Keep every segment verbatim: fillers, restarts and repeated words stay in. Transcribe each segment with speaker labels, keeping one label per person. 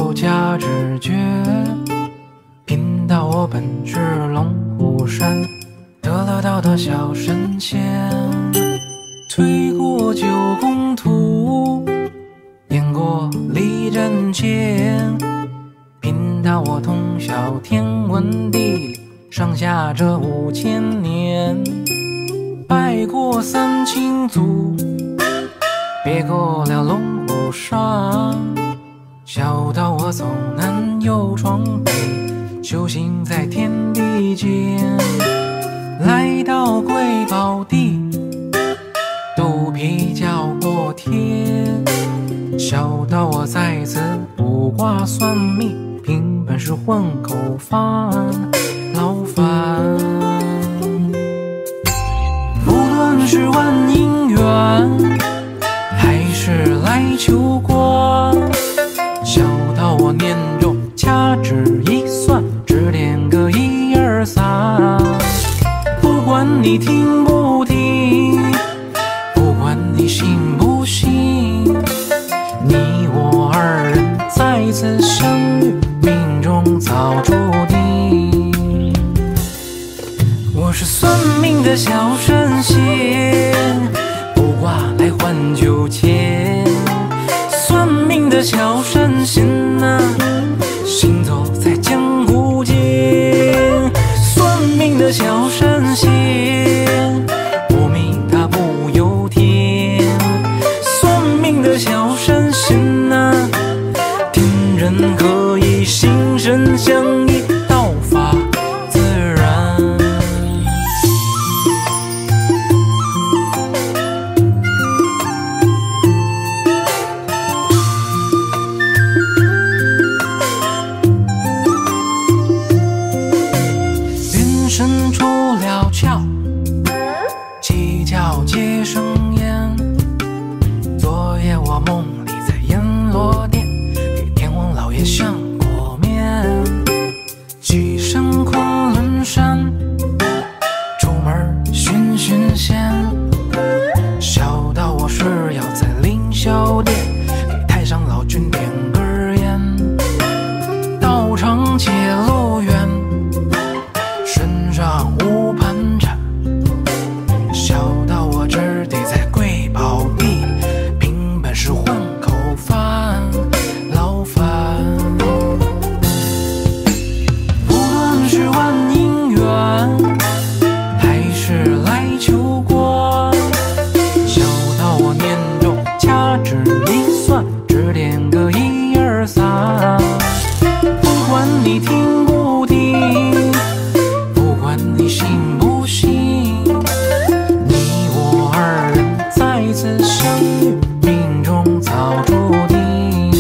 Speaker 1: 有价直觉，贫道我本是龙虎山得了道的小神仙，推过九宫图，演过立阵剑，贫道我通晓天文地理，上下这五千年，拜过三清祖，别过了龙虎山，小道我走南又闯北，修行在天地间，来到贵宝地，肚皮叫过天，小道我在此卜卦算命，凭本事混口饭，劳烦。不论是问姻缘，还是来求官，小道我念咒掐指一算，指点个一二三。不管你听不听，不管你信不信，你我二人再次相遇，命中早注定。我是算命的小神仙，卜卦来换酒钱，算命的小神仙啊，行走在江湖间，算命的小神仙，我命他不由天，算命的小神仙啊，天人合一，心神相依，道法自然。云深出了窍，鸡叫接生烟，昨夜我梦里在阎罗殿，给天王老爷相过面，跻身昆仑山，出门寻寻仙，小道我是要在凌霄殿，给太上老君点根烟，道长且路远，身上无盘缠，小道我只得在贵宝地，凭本事混口饭，劳烦。不论是问姻缘，还是来求官，小道我念咒掐指一算，指点个一二三。不管你听不听，不管你信不信，你我二人再次相遇，命中早注定。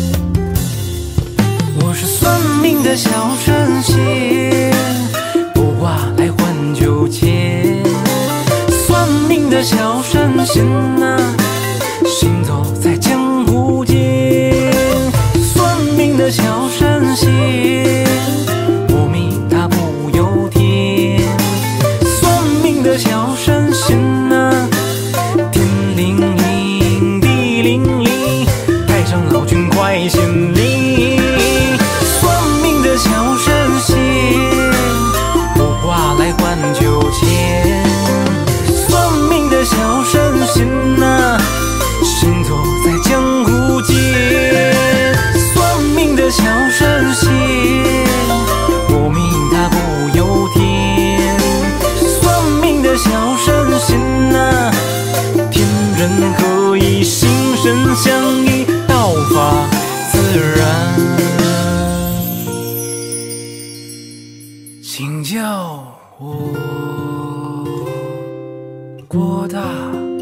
Speaker 1: 我是算命的小神仙，卜卦来换酒钱，算命的小神仙啊，行走在江湖间，算命的小神仙，我命他不由天，算命的小神仙啊，天灵灵，地灵灵，太上老君快显灵。算命的小神仙，卜卦来换酒钱，算命的小神仙啊，行走在江湖间，算命的小神仙，我命他不由天，算命的小神仙啊，天人合一，心神相依，道法自然。请叫我郭大。